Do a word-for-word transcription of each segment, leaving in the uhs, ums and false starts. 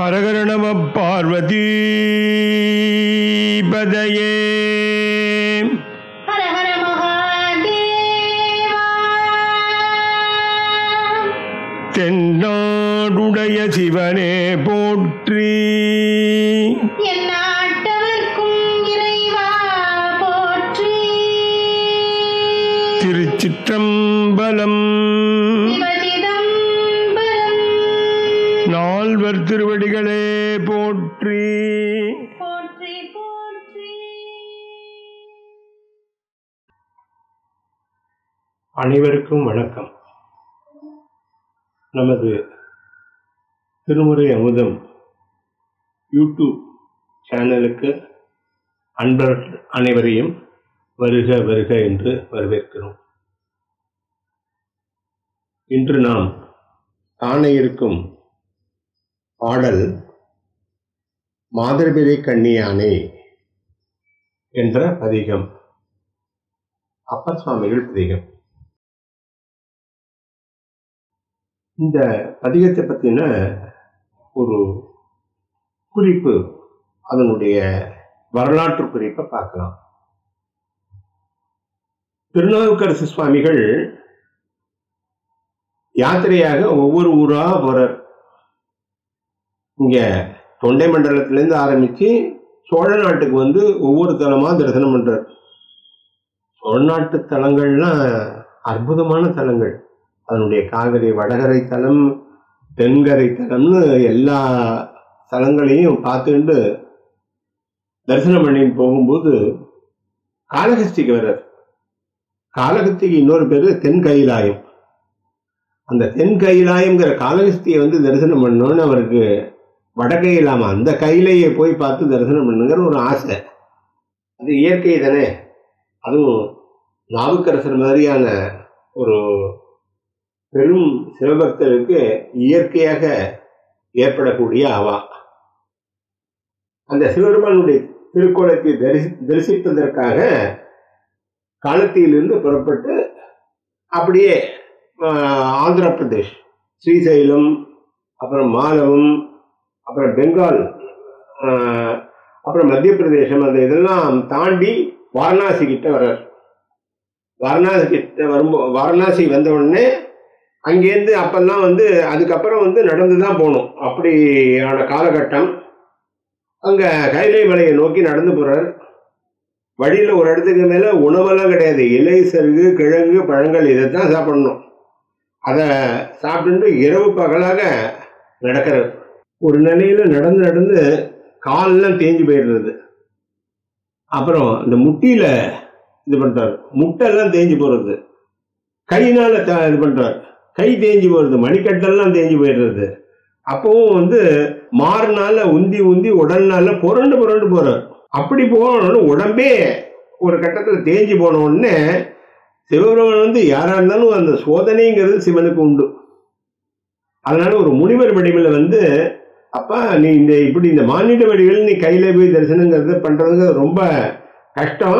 ஹரஹர நம பார்வதி பதையே. ஹரஹர மகாதேவா. தென்னாடுடைய சிவனே போற்றி, எந்நாட்டவர்க்கும் இறைவா போற்றி. திருச்சிற்றம்பலம். சிவசிதம்பரம். நால்வர் திருவடிகளே போற்றி. போற்றி போற்றி. அனைவருக்கும் வணக்கம். நமது திருமுறை அமுதம் யூடியூப் சேனலுக்கு அன்பர் அனைவரையும் வருக வருக என்று வரவேற்கிறோம். இன்று நாம் காண இருக்கும் பாடல் மாதர்பிறை கண்ணியானே என்ற பதிகம், அப்பர் சுவாமிகள் பதிகம். இந்த பதிகத்தை பற்றின ஒரு குறிப்பு, அதனுடைய வரலாற்று குறிப்பை பார்க்கலாம். திருநாவுக்கரசு சுவாமிகள் யாத்திரையாக ஒவ்வொரு ஊரா போறார். இங்க தொண்டை மண்டலத்திலேருந்து ஆரம்பிச்சு சோழ நாட்டுக்கு வந்து ஒவ்வொரு தலமா தரிசனம் பண்றார். சோழ நாட்டு தலங்கள்லாம் அற்புதமான தலங்கள். அதனுடைய காவிரி வடகரை தலம், தென்கரை தலம்னு எல்லா தலங்களையும் பார்த்துட்டு தரிசனம் பண்ணிட்டு போகும்போது காளஹஸ்திக்கு வர்றார். காளஹஸ்திக்கு இன்னொரு பேரு தென் கைலாயம். அந்த தென் கைலாயம்ங்கிற காளஹஸ்தியை வந்து தரிசனம் பண்ணோன்னு அவருக்கு வடகையிலாமா அந்த கையிலேயே போய் பார்த்து தரிசனம் பண்ணுங்கிற ஒரு ஆசை. அது இயற்கை தானே. அதுவும் நாவுக்கரசர் மாதிரியான ஒரு பெரும் சிவபக்தருக்கு இயற்கையாக ஏற்படக்கூடிய அவா. அந்த சிவபெருமானுடைய திருக்கோலத்தை தரிசி தரிசிப்பதற்காக காலத்திலிருந்து புறப்பட்டு அப்படியே ஆந்திர பிரதேஷ், ஸ்ரீசைலம், அப்புறம் மாலவம், அப்புறம் பெங்கால், அப்புறம் மத்திய பிரதேசம், அந்த இதெல்லாம் தாண்டி வாரணாசி கிட்ட வர்றார். வாரணாசி கிட்ட வரும்போது வாரணாசி வந்த உடனே அங்கேருந்து அப்பெல்லாம் வந்து அதுக்கப்புறம் வந்து நடந்து தான் போகணும். அப்படியான காலகட்டம். அங்கே கைலை மலையை நோக்கி நடந்து போகிறார். வழியில் ஒரு இடத்துக்கு மேலே உணவெல்லாம் கிடையாது. இலை, சருகு, கிழங்கு, பழங்கள் இதைத்தான் சாப்பிடணும். அதை சாப்பிட்டு இரவு பகலாக நடக்கிறார். ஒரு நிலையில் நடந்து நடந்து காலெல்லாம் தேஞ்சு போயிடுறது. அப்புறம் இந்த முட்டியில் இது பண்ணுறார். முட்டெல்லாம் தேஞ்சு போகிறது. கையினால் த இது பண்ணுறார். கை தேஞ்சு போகிறது. மணிக்கட்டெல்லாம் தேஞ்சு போயிடுறது. அப்பவும் வந்து மாறுனால உந்தி உந்தி உடல்னால புரண்டு புரண்டு போகிறார். அப்படி போனோன்னு உடம்பே ஒரு கட்டத்தில் தேஞ்சு போன உடனே சிவபெருமான் வந்து யாராக இருந்தாலும் அந்த சோதனைங்கிறது சிவனுக்கு உண்டு. அதனால ஒரு முனிவர் வடிவில் வந்து, அப்பா நீ இந்த இப்படி இந்த மானிட வடிவில் நீ கையில போய் தரிசனங்கிறத பண்றதுங்க ரொம்ப கஷ்டம்.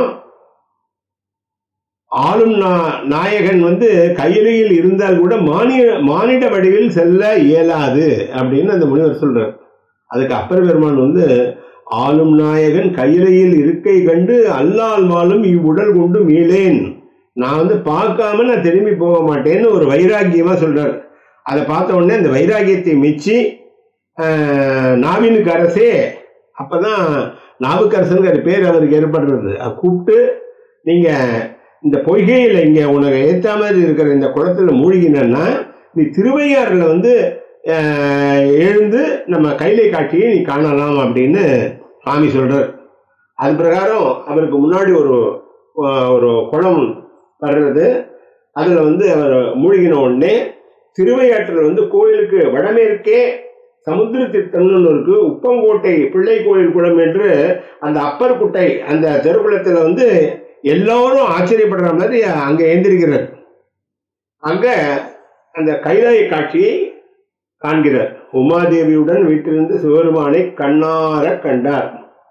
ஆளும் நாயகன் வந்து கையிலையில் இருந்தால் கூட மானிட மானிட வடிவில் செல்ல இயலாது அப்படின்னு அந்த முனிவர் சொல்றார். அதுக்கு அப்பர் பெருமான் வந்து, ஆளும் நாயகன் கையிலையில் இருக்கை கண்டு அல்லால் மாலும் இவ்வுடல் கொண்டு மீளேன், நான் வந்து பார்க்காம நான் திரும்பி போக மாட்டேன்னு ஒரு வைராக்கியமா சொல்றார். அதை பார்த்த உடனே அந்த வைராக்கியத்தை மிச்சி நாவினுக்கு அரசே, அப்பதான் நாவுக்கரசனுங்கிற பேர் அவருக்கு ஏற்படுறது. கூப்பிட்டு, நீங்க இந்த பொய்கையில் இங்க உனக்கு ஏற்ற மாதிரி இருக்கிற இந்த குளத்துல மூழ்கினா நீ திருவையாறுல வந்து எழுந்து நம்ம கைலை காட்சியை நீ காணலாம் அப்படின்னு சாமி சொல்றார். அது பிரகாரம் அவருக்கு முன்னாடி ஒரு ஒரு குளம் வர்றது. அதுல வந்து அவர் மூழ்கின உடனே திருவையாற்றில் வந்து கோயிலுக்கு வடமேற்கே சமுத்திர தீர்த்தம்னு இருக்கு. உப்பங்கோட்டை பிள்ளை கோயில் குளம் என்று அந்த அப்பர் குட்டை அந்த தெருக்குளத்துல வந்து எல்லாரும் ஆச்சரியப்படுற மாதிரி அங்க எழுந்திருக்கிறார். அங்க அந்த கைலாய காட்சியை காண்கிறார். உமாதேவியுடன் வீட்டிலிருந்து சிவபெருமானை கண்ணார கண்டார்.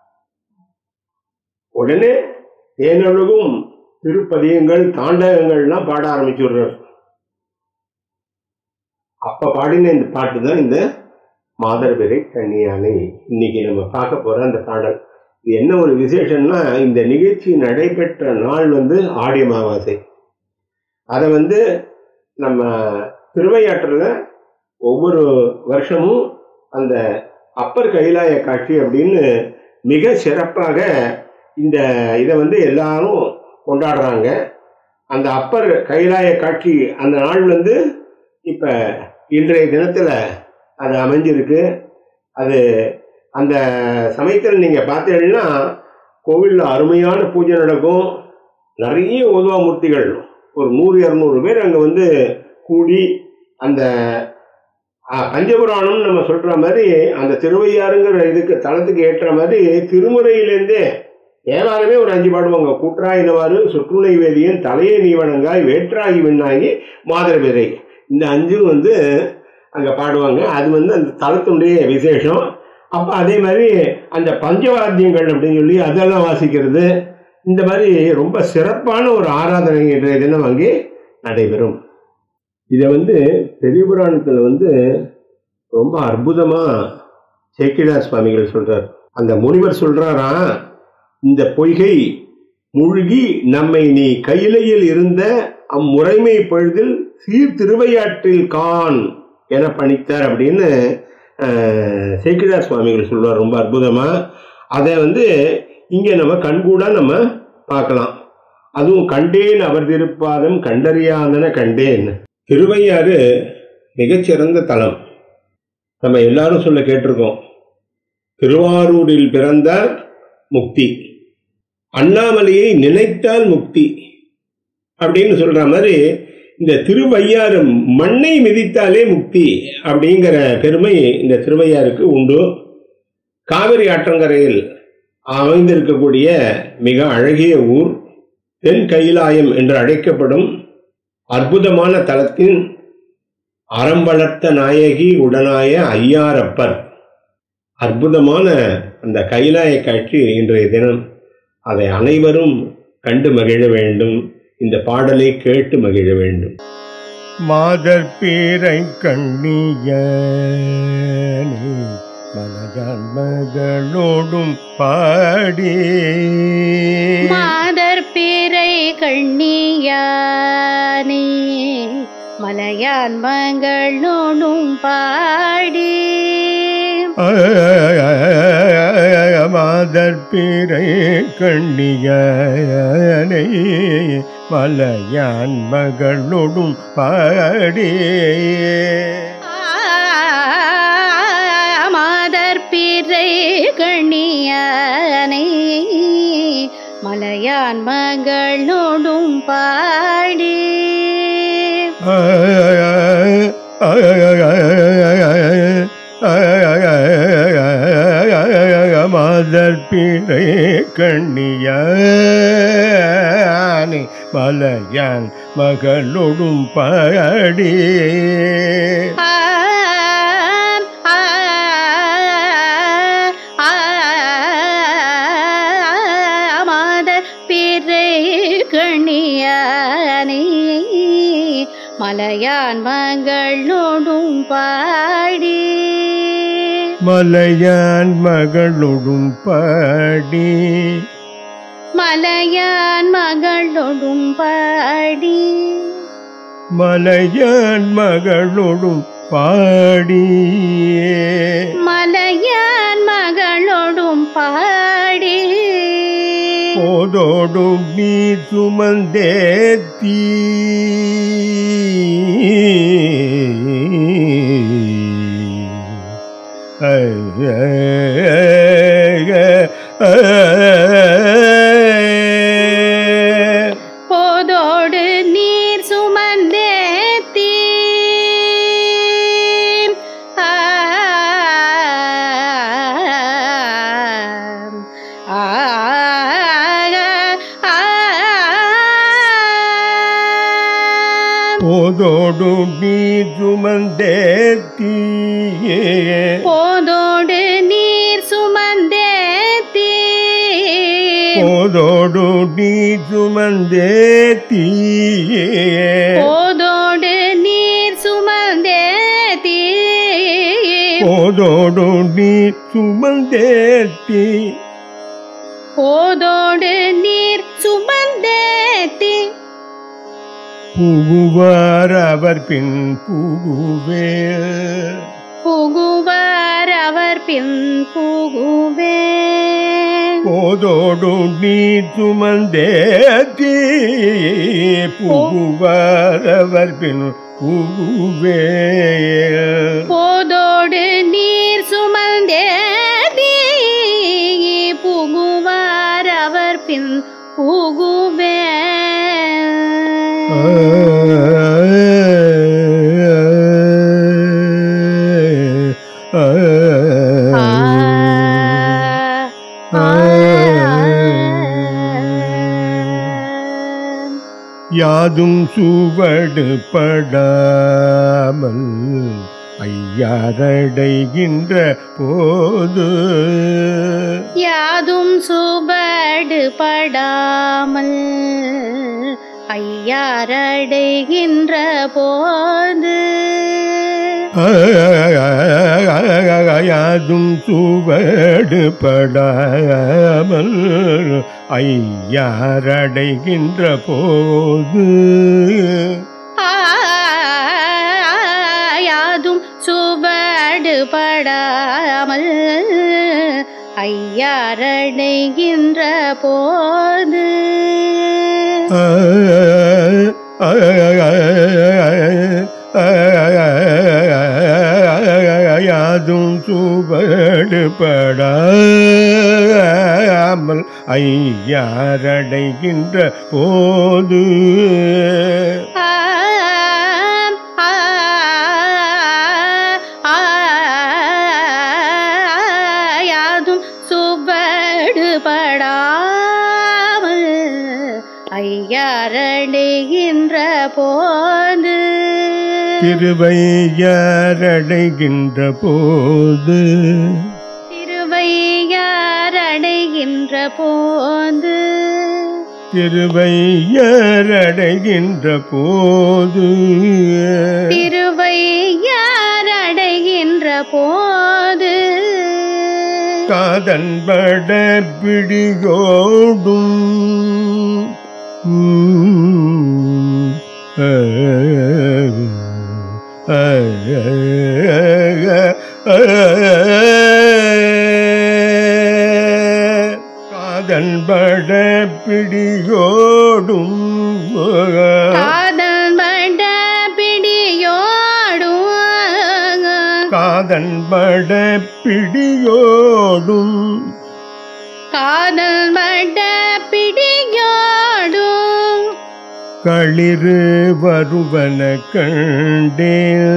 உடனே தேனொழுகும் திருப்பதியங்கள், தாண்டகங்கள்லாம் பாட ஆரம்பிச்சுடுறார். அப்ப பாடின இந்த பாட்டு தான் இந்த மாதர்பிறை கன்னியானை. இன்னைக்கு நம்ம பார்க்க போற அந்த பாடல் இது என்ன ஒரு விசேஷம்னா, இந்த நிகழ்ச்சி நடைபெற்ற நாள் வந்து ஆடி அமாவாசை. அதை வந்து நம்ம திருவையாற்றில் ஒவ்வொரு வருஷமும் அந்த அப்பர் கைலாய காட்சி அப்படின்னு மிக சிறப்பாக இந்த இதை வந்து எல்லாரும் கொண்டாடுறாங்க. அந்த அப்பர் கைலாய காட்சி அந்த நாள் வந்து இப்போ இன்றைய தினத்தில் அது அமைஞ்சிருக்கு. அது அந்த சமயத்தில் நீங்கள் பார்த்தீங்கன்னா கோவிலில் அருமையான பூஜை நடக்கும். நிறைய ஓதுவா மூர்த்திகள் ஒரு நூறு இரநூறு பேர் அங்கே வந்து கூடி அந்த பஞ்சபுராணம் நம்ம சொல்கிற மாதிரி அந்த திருவையாறுங்கிற இதுக்கு தளத்துக்கு ஏற்ற மாதிரி திருமுறையிலேருந்தே தேவாரமே ஒரு அஞ்சு பாடுவாங்க. கூற்றாயினவாறு சொற்றுணை வேதியன் தலையை நீவனங்காய் வேற்றாகி விண்ணாகி மாதர்பிறை, இந்த அஞ்சும் வந்து அங்கே பாடுவாங்க. அது வந்து அந்த தளத்துடைய விசேஷம். அப்போ அதே மாதிரி அந்த பஞ்சவாத்தியங்கள் அப்படின்னு சொல்லி அதெல்லாம் வாசிக்கிறது, இந்த மாதிரி ரொம்ப சிறப்பான ஒரு ஆராதனை இன்றைய தினம் அங்கே நடைபெறும். இதை வந்து பெரிய புராணத்தில் வந்து ரொம்ப அற்புதமாக சேக்கிழார் சுவாமிகள் சொல்கிறார். அந்த முனிவர் சொல்கிறாரா, இந்த பொய்கை மூழ்கி நம்மை நீ கையிலையில் இருந்த அம்முறைமை பொழுதில் சீர் திருவையாற்றில் கான் என பணித்தார் அப்படின்னு சேக்கிழார் சுவாமிகள் சொல்வார் ரொம்ப அற்புதமாக. அதை வந்து இங்கே நம்ம கண்கூட நம்ம பார்க்கலாம். அதுவும் கண்டேன் அவர் திருப்பாதம் கண்டறியாதன கண்டேன். திருவையாறு மிகச்சிறந்த தலம். நம்ம எல்லாரும் சொல்ல கேட்டிருக்கோம், திருவாரூரில் பிறந்தார் முக்தி, அண்ணாமலையை நினைத்தால் முக்தி அப்படின்னு சொல்ற மாதிரி இந்த திருவையாறு மண்ணை மிதித்தாலே முக்தி அப்படிங்கிற பெருமை இந்த திருவையாருக்கு உண்டு. காவிரி ஆற்றங்கரையில் அமைந்திருக்கக்கூடிய மிக அழகிய ஊர், தென் கைலாயம் என்று அழைக்கப்படும் அற்புதமான தலத்தின் அறம் வளர்த்த நாயகி உடனாய ஐயாரப்பர். அற்புதமான அந்த கைலாய காட்சி இன்றைய தினம். அதை அனைவரும் கண்டு மகிழ வேண்டும், இந்த பாடலை கேட்டு மகிழ வேண்டும். மாதர் பீரை கண்ணியனே மலஜான் மகளோடும் பாடி, மாதர் பீரை கண்ணியானே மலையான் மகளோடும் பாடி, மாதர் பீரை கண்ணியனை மலையான் மகளோடும் பாடி, மாதர் பீரை கண்ணியானை மலையான் மகளோடும் பாடி, மாதர் பீரை கண்ணியானை மலையான் மகளோடும் பாடி, மாதர் பீரை கண்ணியானை மலையான் மகளோடும் பாடி, மலையான் மகளோடும் பாடி, மலையான் மகளோடும் பாடி, மலையான் மகளோடும் பாடி, மலையான் மகளோடும் பாடி, போதோடும் நீ சுமந்தேத்தி, போதோடு நீர் சுமந்தேத்தி, போதோடும் நீர் சுமந்தேத்தி, போதோடு நீர் சுமந்தேத்தி, போதோடு நீர் சுமந்தேத்தி, போதோடு நீர் சுமந்தேத்தி, போதோடு நீர் சுமந்தேத்தி போதோடு நீர் சுமந்தேத்தி புகுவார் அவர் பின் புகுவே புகுவார் அவர் பின் புகுவே போதோடு நீர் சுமந்தேத்தி புகுவார் அவர் பின் புகுவே போதோடு நீர் சுமந்தேத்தி புகுவார் அவர் பின் புகுவே யாதும் சுவடு படாமல் ஐயாரடைகின்ற போது யாதும் சுவடு படாமல் ஐயாரடைகின்ற போது யாதும் சுவடு படாமல் ஐயாரடைகின்ற போது யாதும் சுவடு படாமல் ஐயாரடைகின்ற போது யாதும் சுவடு படாமல் ஐயாரடைகின்ற போது யாதும் சுவடு படாமல் ஐயாரடைகின்ற போது திருவையாரடைகின்ற போது திருவையாரடைகின்ற போது திருவையாரடைகின்ற போது திருவையாரடைகின்ற போது காதன்பட பிடியோடும் காதன்பட பிடியோடும் காதன்பட பிடியோடும் காதன்பட பிடியோடும் காதன்பட பிடியோடும் களிறு வருவன கண்டே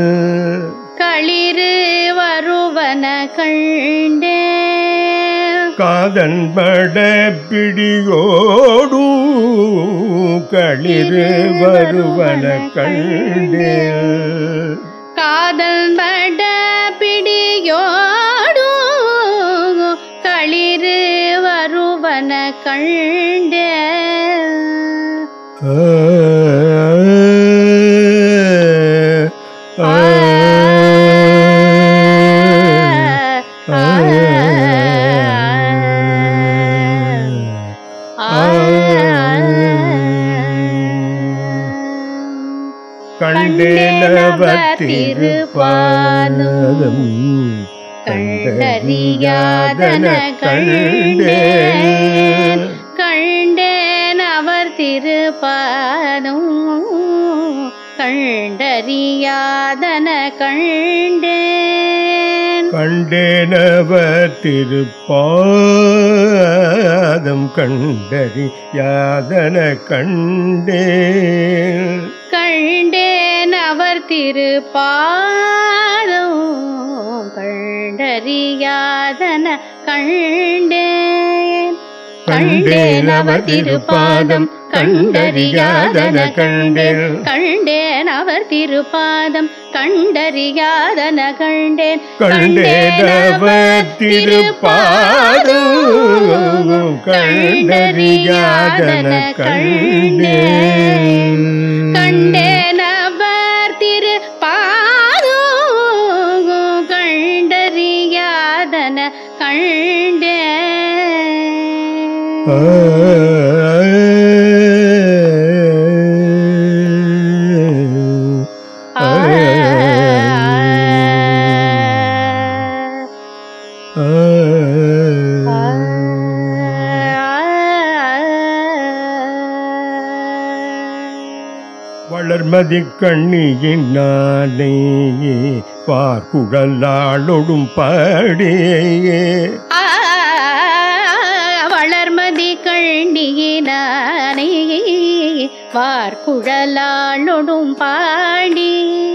களிறு வருவன கண்டே காதன்பட பிடியோடு களிறு வருவன கண்டே காதன்பட பிடியோடு களிறு வருவன கண்டே கண்டேனவத்திருப்பாதம் கண்டறியாதன கண்டேன் கண்டேன் அவர் திருப்பாதம் கண்டறியாதன கண்டேன் கண்டேனவர் திருப்பாதம் கண்டறியாதன கண்டேன் கண்டேன் அவர் திருப்பாதம் கண்டறியாதன கண்டேன் கண்டேன் அவர் திருப்பாதம் கண்டறியாதன கண்டேன் கண்டேன் அவர் திருப்பாதம் கண்டறியாதன கண்டேன் கண்டேன் அவர் திருப்பாதம் கண்டறியாதன கண்டேன் கண்டேன் அவர் திருப்பாதம் கண்டறி கண்டறியாதன கண்டே வளர்மதி கண்ணியின் நானே பார்க்குழலாளொடும் பாடியே வளர்மதி கண்ணியினானே வார்குழலாளொடும் பாடி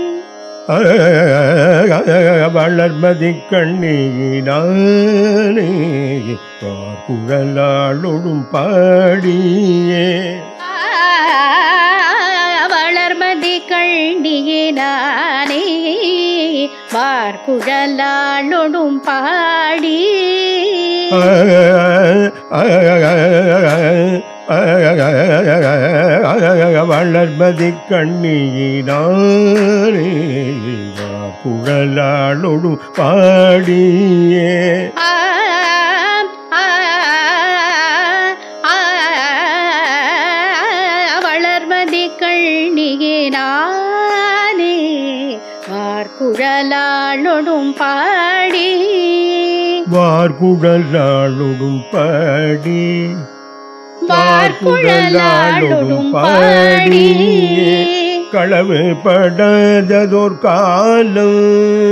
வளர்மதி கண்ணியினானே பார்க்குழலாளொடும் பாடியே வளர்மதி கண்ணியினானே வார்குழலாளொடும் பாடி வளர்மதி கண்ணியினானே வார்குழலாளொடும் பாடியே வளர்மதி கண்ணியினானே வார்குழலாளொடும் பாடி வார்குழலாளொடும் பாடி வார்குழலாளொடும் பாடி களவு படாததோர் காலம்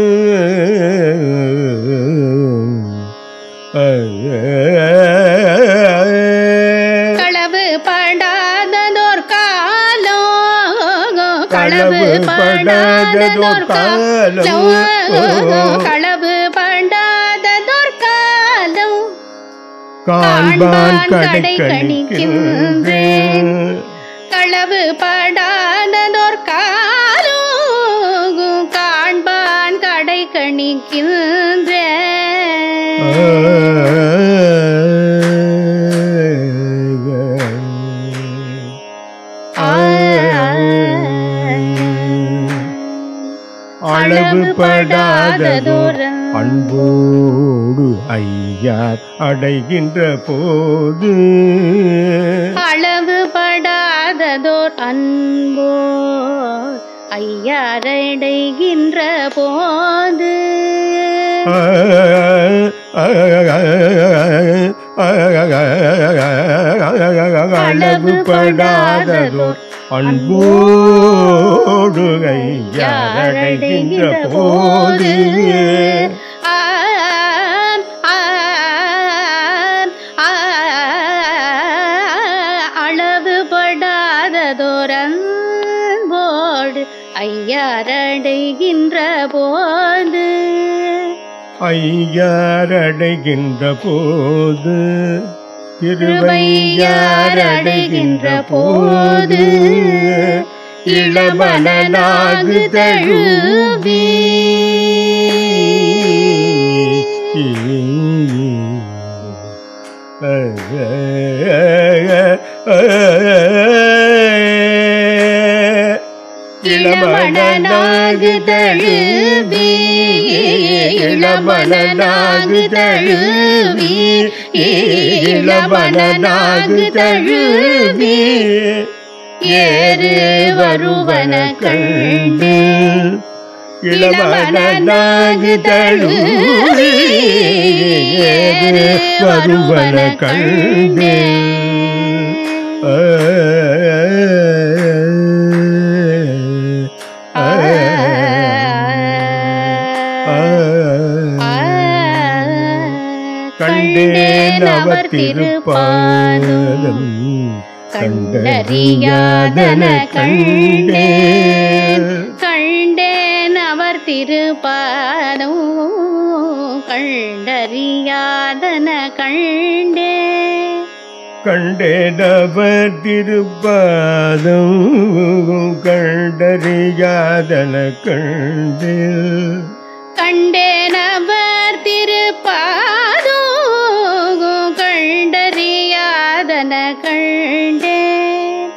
களவு படாததோர் காலம் களவு படாததோர் காலம் களவு படாததோர் காலம் காண்பான் கடை கணிக்கின்றேன் களவு படாததோர் காலம் காண்பான் கடை கணிக்கின்றேன் அளவு படாததோர் அன்போடு ஐயார் அடைகின்ற போது அளவு படாததோர் அன்போ ஐயாரடைகின்ற போது அளவு படாததோர் அன்போடு ஐயாரடைகின்ற போது அளவு படாததோர் அன்போடு ஐயாரடைகின்ற போது ஐயாரடைகின்ற போது திருவையாரடைகின்ற போது இளமலனாகு தழுவி இளமலனாகு தழுவி இளமலனாகு தழுவி இளமலனாகு தழுவி ஏறு வருவன கண்டு இளமலனாகு தழுவி ஏறு வருவன கண்டு கண்டேன் அவர் திருப்பாதம் கண்டறியாதன கண்டேன் கண்டேன் அவர் திருப்பாதம் கண்டறியாதன கண்டேன் கண்டேன் அவர் திருப்பாதம் கண்டறியாதன கண்டேன் கண்டேன் அவர் திருப்பாதம் கண்டறியாதன கண்டேன்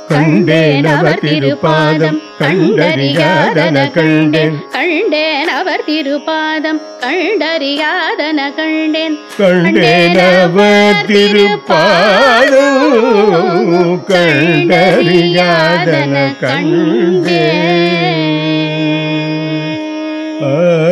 கண்டேன் அவர் திருப்பாதம் கண்டறியாதன கண்டேன் கண்டேன் அவர் அவர் திருப்பாதம் கண்டறியாதன கண்டேன் கண்டேன் அவர் திருப்பாதம் கண்டறியாதன கண்டேன். ஆ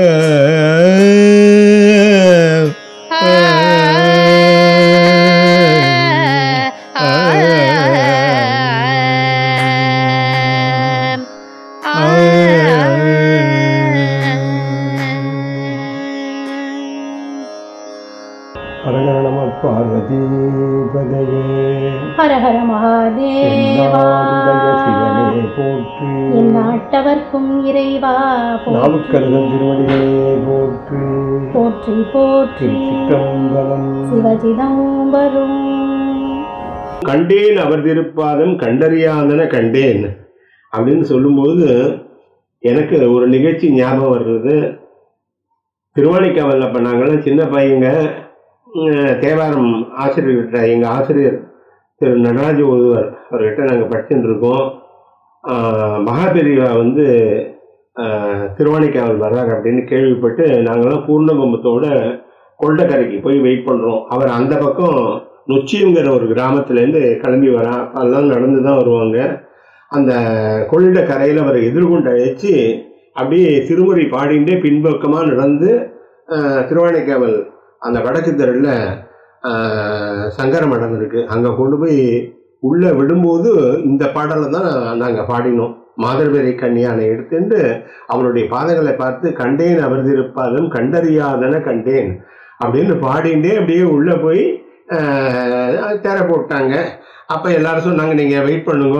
ஹரஹர நம பார்வதி பதையே ஹர ஹர மகாதேவா சிவனே போற்றி எந்நாட்டவர்க்கும் இறைவா நாவுக்கரசன் திருவடிகளே போற்றி போற்றி போற்றி சிற்றம்பலம் சிவசிதம்பரம். கண்டேன் அவர் திருப்பாதம் கண்டறியாதன கண்டேன் அப்படின்னு சொல்லும்போது எனக்கு ஒரு நிகழ்ச்சி ஞாபகம் வர்றது. திருவானைக்காவலில் பண்ணாங்கள்லாம் சின்ன பையங்க தேவாரம் ஆசிரியர்கிட்ட, எங்கள் ஆசிரியர் திரு நடராஜ ஒருவர் அவர்கிட்ட நாங்கள் படிச்சுட்டு இருக்கோம். மகாபெரிவா வந்து திருவானைக்காவல் வர்றார் அப்படின்னு கேள்விப்பட்டு நாங்கள்லாம் பூர்ணகும்பத்தோட கொண்டக்கரைக்கு போய் வெயிட் பண்ணுறோம். அவர் அந்த பக்கம் நொச்சிங்கிற ஒரு கிராமத்துலேருந்து கிளம்பி வரான். அதெல்லாம் நடந்து தான் வருவாங்க. அந்த கொள்ளிட கரையில் அவரை எதிர்கொண்டு அழைச்சி அப்படியே திருமுறை பாடிண்டே பின்பக்கமாக நடந்து திருவானைக்காவல் அந்த வடக்கு தெருவில் சங்கர மடம் இருக்குது, அங்கே கொண்டு போய் உள்ளே விடும்போது இந்த பாடலை தான் நாங்கள் பாடினோம். மாதர்வேரை கன்னியானை எடுத்துட்டு அவருடைய பாதங்களை பார்த்து கண்டேன் அவர் திருப்பாதம் கண்டறியாதன கண்டேன் அப்படின்னு பாடிண்டே அப்படியே உள்ளே போய் தேரை போட்டாங்க. அப்போ எல்லாரும் சொன்னாங்க, நீங்கள் வெயிட் பண்ணுங்க,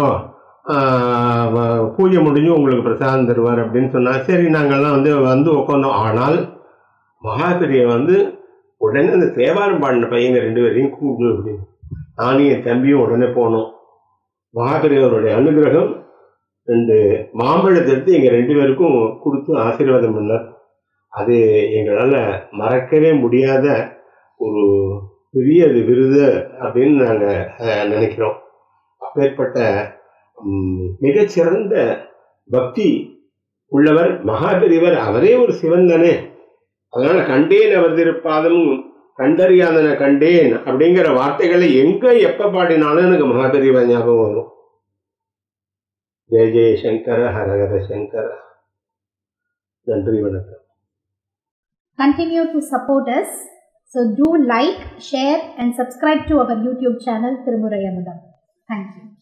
பூஜை முடிஞ்சு உங்களுக்கு பிரசாதம் தருவார் அப்படின்னு சொன்னாங்க. சரி, நாங்கள்லாம் வந்து வந்து உட்காந்தோம். ஆனால் மகாபெரிய வந்து உடனே அந்த தேவாரம் பாடின பையங்க ரெண்டு பேரையும் கூப்பிடு அப்படின்னு நானும் என் தம்பியும் உடனே போனோம். மகாபெரியவருடைய அனுகிரகம் ரெண்டு மாம்பழத்தை எடுத்து எங்கள் ரெண்டு பேருக்கும் கொடுத்து ஆசீர்வாதம் பண்ணார். அது எங்களால் மறக்கவே முடியாத ஒரு பெரிய அது விருது அப்படின்னு நாங்கள் நினைக்கிறோம். அப்பேற்பட்ட மிகச்சிறந்த பக்தி உள்ளவர் மகாபெரியவர். அவரே ஒரு சிவன் தானே. அதனால கண்டேன் அவர் திருப்பாதம் கண்டறியாதன கண்டேன் அப்படிங்கிற வார்த்தைகளை எங்க எப்ப பாடினாலும் எனக்கு மகாபெரியவர் ஞாபகம் வரும். ஜெய ஜெய சங்கர ஹரஹர சங்கர. நன்றி, வணக்கம். Continue to support us. So do like, share and subscribe to our YouTube channel Tirumurai Amudam. Thank you.